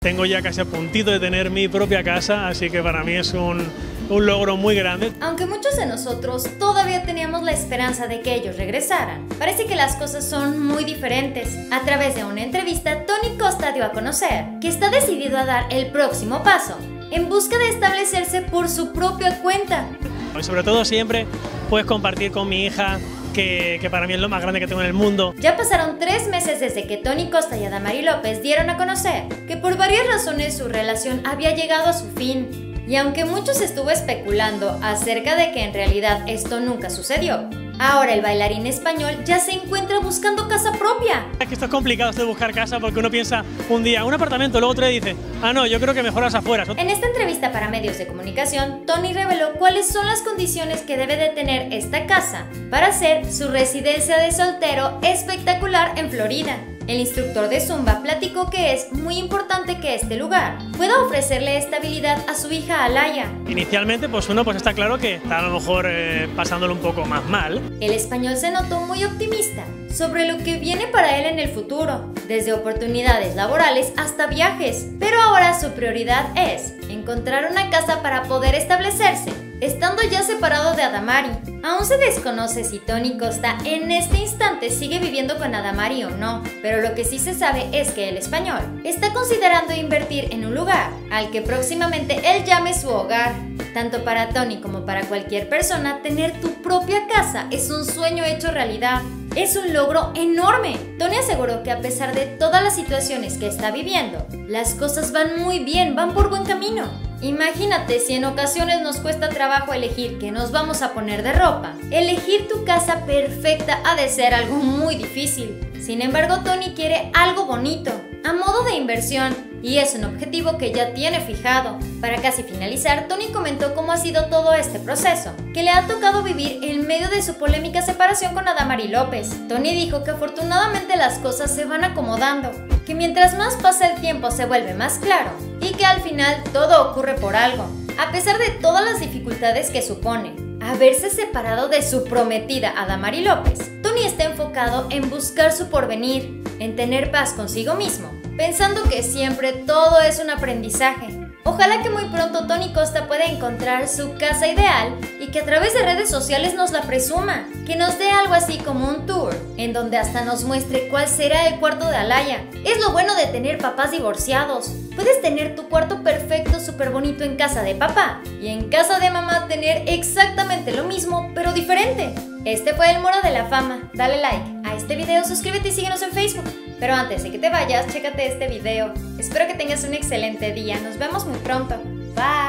tengo ya casi a puntito de tener mi propia casa, así que para mí es un logro muy grande. Aunque muchos de nosotros todavía teníamos la esperanza de que ellos regresaran, parece que las cosas son muy diferentes. A través de una entrevista, Tony Costa dio a conocer que está decidido a dar el próximo paso en busca de establecerse por su propia cuenta. Y sobre todo siempre puedes compartir con mi hija, que para mí es lo más grande que tengo en el mundo. Ya pasaron 3 meses desde que Tony Costa y Adamari López dieron a conocer que por varias razones su relación había llegado a su fin. Y aunque muchos estuvo especulando acerca de que en realidad esto nunca sucedió, ahora el bailarín español ya se encuentra buscando casa propia. Es que esto es complicado, esto de buscar casa, porque uno piensa un día un apartamento, luego otro día dice, ah no, yo creo que mejor las afueras. En esta entrevista para medios de comunicación, Tony reveló cuáles son las condiciones que debe de tener esta casa para hacer su residencia de soltero espectacular en Florida. El instructor de Zumba platicó que es muy importante que este lugar pueda ofrecerle estabilidad a su hija Alaya. Inicialmente, pues uno está claro que está a lo mejor pasándolo un poco más mal. El español se notó muy optimista sobre lo que viene para él en el futuro, desde oportunidades laborales hasta viajes. Pero ahora su prioridad es encontrar una casa para poder establecerse, estando ya separado de Adamari. Aún se desconoce si Tony Costa en este instante sigue viviendo con Adamari o no, pero lo que sí se sabe es que el español está considerando invertir en un lugar al que próximamente él llame su hogar. Tanto para Tony como para cualquier persona, tener tu propia casa es un sueño hecho realidad. Es un logro enorme. Tony aseguró que a pesar de todas las situaciones que está viviendo, las cosas van muy bien, van por buen camino. Imagínate si en ocasiones nos cuesta trabajo elegir qué nos vamos a poner de ropa. Elegir tu casa perfecta ha de ser algo muy difícil. Sin embargo, Tony quiere algo bonito, a modo de inversión, y es un objetivo que ya tiene fijado. Para casi finalizar, Tony comentó cómo ha sido todo este proceso, que le ha tocado vivir en medio de su polémica separación con Adamari López. Tony dijo que afortunadamente las cosas se van acomodando, que mientras más pasa el tiempo se vuelve más claro, y que al final todo ocurre por algo. A pesar de todas las dificultades que supone haberse separado de su prometida Adamari López, Tony está enfocado en buscar su porvenir, en tener paz consigo mismo, pensando que siempre todo es un aprendizaje. Ojalá que muy pronto Tony Costa pueda encontrar su casa ideal y que a través de redes sociales nos la presuma, que nos dé algo así como un tour, en donde hasta nos muestre cuál será el cuarto de Alaya. Es lo bueno de tener papás divorciados. Puedes tener tu cuarto perfecto, súper bonito en casa de papá, y en casa de mamá tener exactamente lo mismo, pero diferente. Este fue el Muro de la Fama. Dale like a este video, suscríbete y síguenos en Facebook. Pero antes de que te vayas, chécate este video. Espero que tengas un excelente día. Nos vemos muy pronto. Bye.